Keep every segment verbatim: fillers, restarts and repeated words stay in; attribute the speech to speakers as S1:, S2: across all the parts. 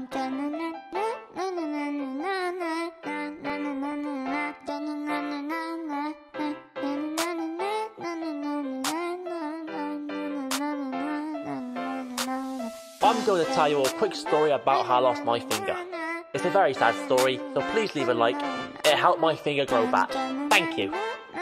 S1: I'm going to tell you a quick story about how I lost my finger. It's a very sad story, so please leave a like. It helped my finger grow back. Thank you.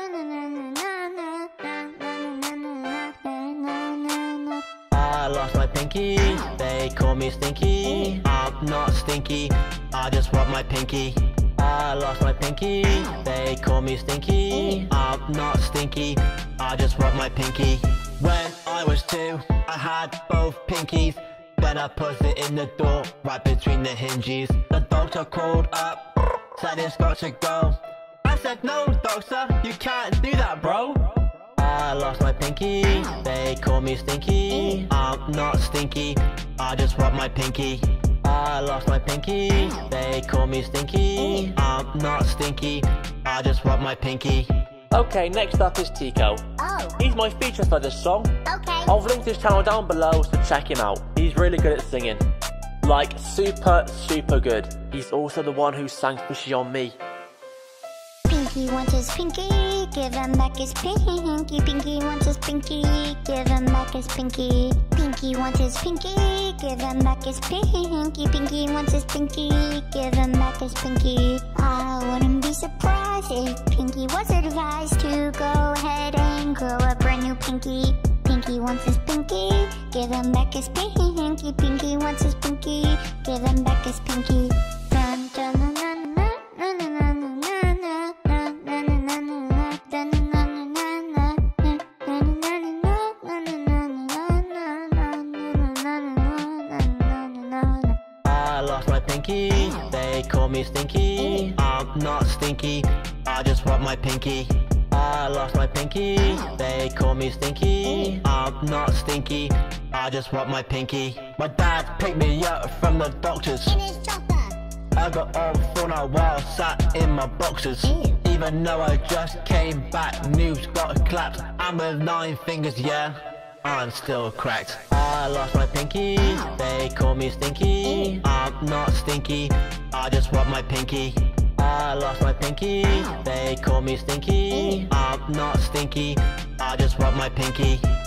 S2: I lost my pinky, they call me stinky. I'm not stinky, I just want my pinky. I lost my pinky, they call me stinky. I'm not stinky, I just want my pinky. When I was two, I had both pinkies. Then I pushed it in the door, right between the hinges. The doctor called up, said it's got to go. I said no doctor, you can't do that bro. I lost my pinky, they call me stinky. I'm not stinky, I just want my pinky. I lost my pinky, they call me stinky. I'm not stinky, I just want my pinky.
S1: Okay, next up is Tico.
S3: Oh.
S1: He's my feature for this song.
S3: Okay.
S1: I've linked his channel down below, so check him out. He's really good at singing. Like, super, super good. He's also the one who sang Fishy on Me.
S3: Pinky wants his pinky, give him back his pinky. Pinky wants his pinky, give him back his pinky. Pinky wants his pinky, give him back his pinky. Pinky wants his pinky, give him back his pinky. I wouldn't be surprised if Pinky was advised to go ahead and grow a brand new pinky. Pinky wants his pinky, give him back his pinky. Pinky wants his pinky, give him back his pinky. Dun, dun, dun, dun, dun, dun, dun, dun.
S2: I lost my pinky, they call me stinky. I'm not stinky, I just want my pinky. I lost my pinky, they call me stinky. I'm not stinky, I just want my pinky. My dad picked me up from the doctors
S3: In his chopper.
S2: I got all thrown out while sat in my boxers.
S3: Ew.
S2: Even though I just came back, news got clapped. I'm with nine fingers, yeah, I'm still cracked. I lost my pinky, they call me stinky. I'm not stinky, I just want my pinky. I lost my pinky, they call me stinky. I'm not stinky, I just want my pinky.